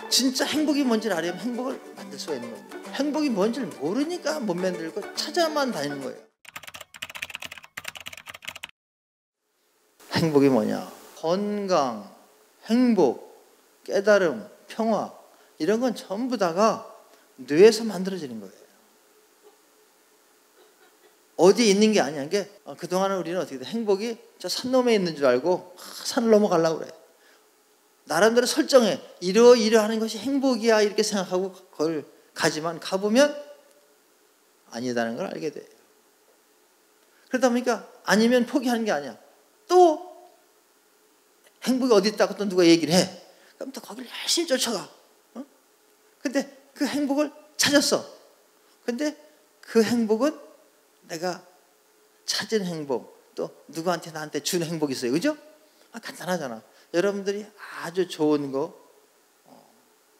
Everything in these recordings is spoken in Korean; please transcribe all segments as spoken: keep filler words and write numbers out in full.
진짜 행복이 뭔지를 알면 행복을 만들 수가 있는 겁니다. 행복이 뭔지를 모르니까 못 만들고 찾아만 다니는 거예요. 행복이 뭐냐? 건강, 행복, 깨달음, 평화, 이런 건 전부 다가 뇌에서 만들어지는 거예요. 어디 있는 게 아니야. 이게 그동안은 우리는 어떻게 돼? 행복이 저 산 너머에 있는 줄 알고 산을 넘어가려고 그래. 나름대로 설정해. 이러이러 하는 것이 행복이야 이렇게 생각하고 그걸 가지만 가보면 아니다는 걸 알게 돼요. 그러다 보니까 아니면 포기하는 게 아니야. 또 행복이 어디 있다고 또 누가 얘기를 해. 그럼 또 거기를 열심히 쫓아가. 어? 근데 그 행복을 찾았어. 근데 그 행복은 내가 찾은 행복, 또 누구한테 나한테 준 행복이 있어요. 그죠? 아, 간단하잖아. 여러분들이 아주 좋은 거, 어,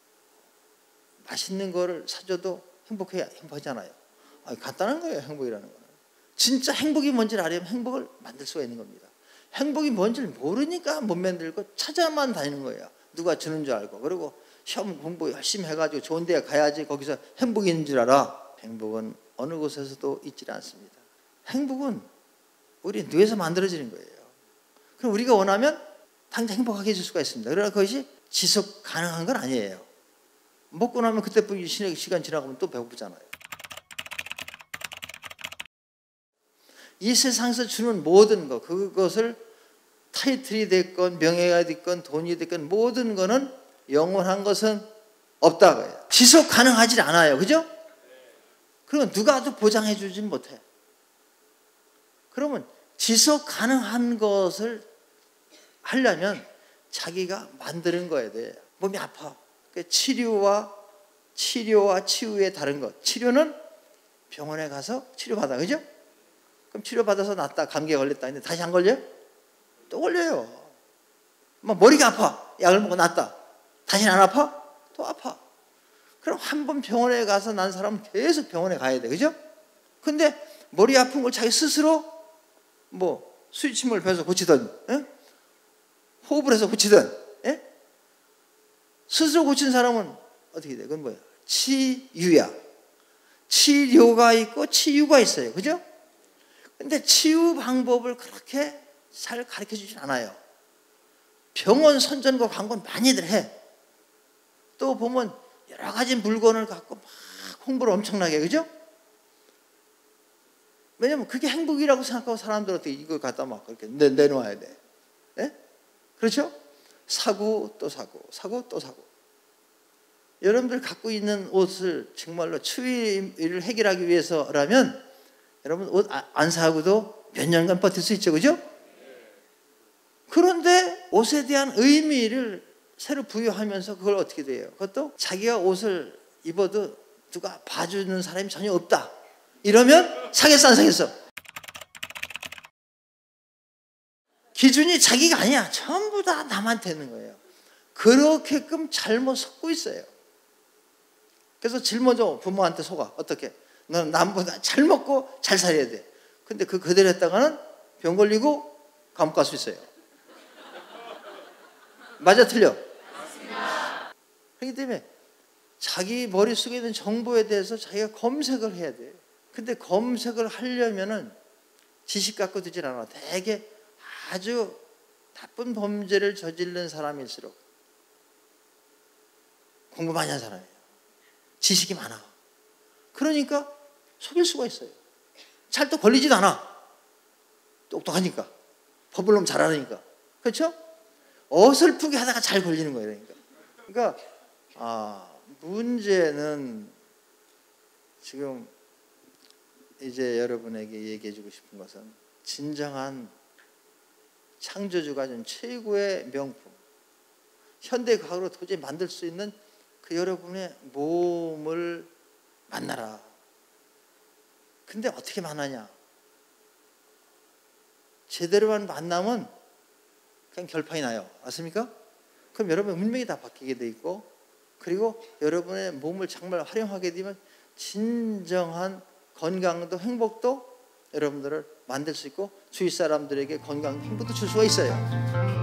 맛있는 거를 사줘도 행복해, 행복하잖아요. 아, 간단한 거예요, 행복이라는 거는. 진짜 행복이 뭔지를 알면 행복을 만들 수가 있는 겁니다. 행복이 뭔지를 모르니까 못 만들고 찾아만 다니는 거예요. 누가 주는 줄 알고. 그리고 시험 공부 열심히 해가지고 좋은 데 가야지 거기서 행복이 있는 줄 알아. 행복은 어느 곳에서도 있지 않습니다. 행복은 우리 뇌에서 만들어지는 거예요. 그럼 우리가 원하면 당장 행복하게 해줄 수가 있습니다. 그러나 그것이 지속 가능한 건 아니에요. 먹고 나면 그때뿐이 시간 지나가면 또 배고프잖아요. 이 세상에서 주는 모든 것, 그것을 타이틀이 됐건 명예가 됐건 돈이 됐건 모든 거는 영원한 것은 없다고요. 지속 가능하지 않아요. 그죠? 그러면 누가 또 보장해 주진 못해. 그러면 지속 가능한 것을 하려면 자기가 만드는 거야 돼. 몸이 아파. 치료와 치료와 치유의 다른 것. 치료는 병원에 가서 치료받아. 그죠? 그럼 치료받아서 낫다. 감기에 걸렸다. 근데 다시 안 걸려요? 또 걸려요. 막 머리가 아파. 약을 먹고 낫다. 다시는 안 아파? 또 아파. 그럼 한 번 병원에 가서 난 사람은 계속 병원에 가야 돼. 그죠? 근데 머리 아픈 걸 자기 스스로 뭐 수치심을 배워서 고치든, 에? 호흡을 해서 고치든, 에? 스스로 고친 사람은 어떻게 돼? 그건 뭐야? 치유야. 치료가 있고 치유가 있어요. 그죠? 근데 치유 방법을 그렇게 잘 가르쳐 주진 않아요. 병원 선전과 광고는 많이들 해. 또 보면 여러 가지 물건을 갖고 막 홍보를 엄청나게, 그죠? 왜냐면 그게 행복이라고 생각하고 사람들한테 이걸 갖다 막 그렇게 내, 내놓아야 돼. 예? 그렇죠? 사고 또 사고, 사고 또 사고. 여러분들 갖고 있는 옷을 정말로 추위를 해결하기 위해서라면 여러분 옷 안 사고도 몇 년간 버틸 수 있죠. 그죠? 그런데 옷에 대한 의미를 새로 부여하면서 그걸 어떻게 돼요? 그것도 자기가 옷을 입어도 누가 봐주는 사람이 전혀 없다. 이러면 사겠어 안 사겠어? 기준이 자기가 아니야. 전부 다 남한테 있는 거예요. 그렇게끔 잘못 속고 있어요. 그래서 짊어져 부모한테 속아. 어떻게? 너는 남보다 잘 먹고 잘 살아야 돼. 근데 그 그대로 했다가는 병 걸리고 감옥 갈 수 있어요. 맞아 틀려? 맞습니다. 그렇기 때문에 자기 머릿속에 있는 정보에 대해서 자기가 검색을 해야 돼요. 근데 검색을 하려면은 지식 갖고 되질 않아. 되게 아주 나쁜 범죄를 저지른 사람일수록 공부 많이 한 사람이에요. 지식이 많아. 그러니까 속일 수가 있어요. 잘 또 걸리지도 않아. 똑똑하니까. 법을 너무 잘 알으니까. 그렇죠? 어설프게 하다가 잘 걸리는 거예요. 그러니까, 그러니까 아, 문제는 지금 이제 여러분에게 얘기해 주고 싶은 것은 진정한 창조주가 준 최고의 명품, 현대 과학으로 도저히 만들 수 있는 그 여러분의 몸을 만나라. 근데 어떻게 만나냐? 제대로만 만나면 그냥 결판이 나요. 맞습니까? 그럼 여러분의 운명이 다 바뀌게 돼 있고, 그리고 여러분의 몸을 정말 활용하게 되면 진정한 건강도 행복도 여러분들을 만들 수 있고 주위 사람들에게 건강 행복도 줄 수가 있어요.